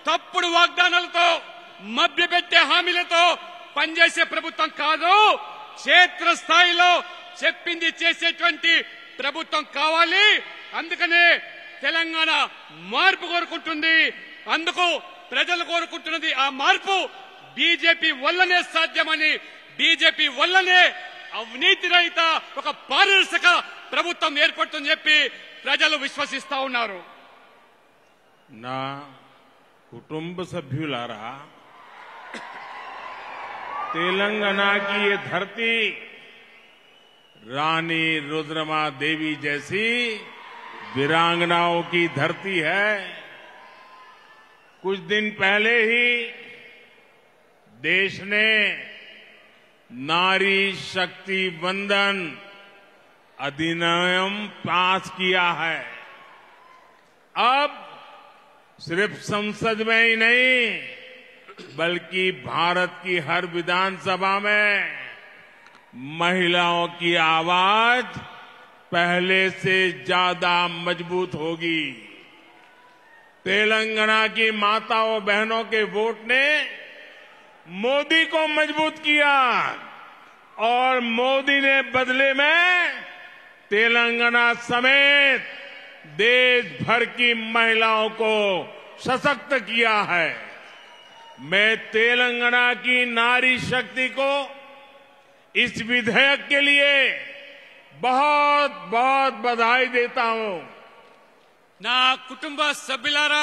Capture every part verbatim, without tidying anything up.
తప్పుడు వాగ్దానాలతో మభ్యపెట్టే హామీలతో పనిచేసే ప్రభుత్వం కాదు, క్షేత్రస్థాయిలో చెప్పింది చేసేటువంటి ప్రభుత్వం కావాలి. అందుకనే తెలంగాణ మార్పు కోరుకుంటుంది. అందుకు ప్రజలు కోరుకుంటున్నది ఆ మార్పు బీజేపీ వల్లనే సాధ్యమని, బీజేపీ వల్లనే అవినీతి రహిత ఒక పారదర్శక ప్రభుత్వం ఏర్పడుతుందని చెప్పి ప్రజలు విశ్వసిస్తా ఉన్నారు. నా కుటుంబ సభ్యులారా, तेलंगाना की ये धरती रानी रुद्रमा देवी जैसी वीरांगनाओं की धरती है। कुछ दिन पहले ही देश ने नारी शक्ति वंदन अधिनियम पास किया है। अब सिर्फ संसद में ही नहीं बल्कि भारत की हर विधानसभा में महिलाओं की आवाज पहले से ज्यादा मजबूत होगी। तेलंगाना की माताओं बहनों के वोट ने मोदी को मजबूत किया और मोदी ने बदले में तेलंगाना समेत देश भर की महिलाओं को सशक्त किया है। मैं तेलंगाना की नारी शक्ति को इस विधेयक के लिए बहुत बहुत बधाई देता हूं। నా కుటుంబ సభ్యులారా,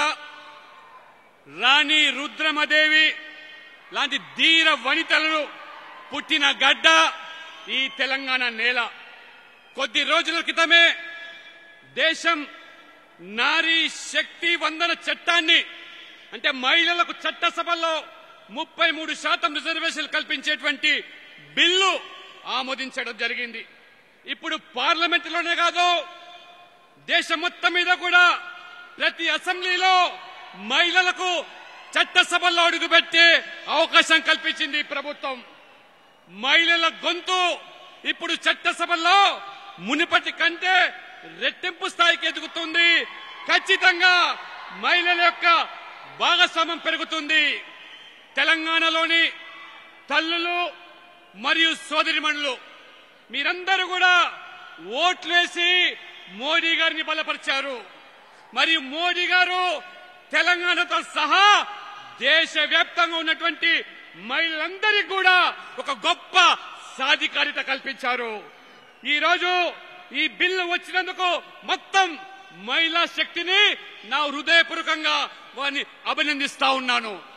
రాణి రుద్రమదేవి లాంటి ధీర వనితలను పుట్టిన గడ్డ ఈ తెలంగాణ నేల. కొద్ది రోజుల క్రితమే దేశం నారీ శక్తి వందన చట్టాన్ని, అంటే మహిళలకు చట్టసభల్లో ముప్పై మూడు శాతం రిజర్వేషన్లు కల్పించేటువంటి బిల్లు ఆమోదించడం జరిగింది. ఇప్పుడు పార్లమెంటులోనే కాదు, దేశం మొత్తం మీద కూడా ప్రతి అసెంబ్లీలో మహిళలకు చట్టసభల్లో అడుగుపెట్టే అవకాశం కల్పించింది ప్రభుత్వం. మహిళల గొంతు ఇప్పుడు చట్టసభల్లో మునుపటి కంటే రెట్టింపు స్థాయికి ఎదుగుతుంది. ఖచ్చితంగా మహిళల యొక్క భాగస్వామ్యం పెరుగుతుంది. తెలంగాణలోని తల్లులు మరియు సోదరిమణులు మీరందరూ కూడా ఓట్లేసి మోడీ గారిని బలపరిచారు. మరియు మోడీ గారు తెలంగాణతో సహా దేశవ్యాప్తంగా ఉన్నటువంటి మహిళలందరికీ కూడా ఒక గొప్ప సాధికారిత కల్పించారు. ఈ రోజు ఈ బిల్లు వచ్చినందుకు మొత్తం మహిళా శక్తిని నా హృదయపూర్వకంగా వారిని అభినందిస్తా ఉన్నాను.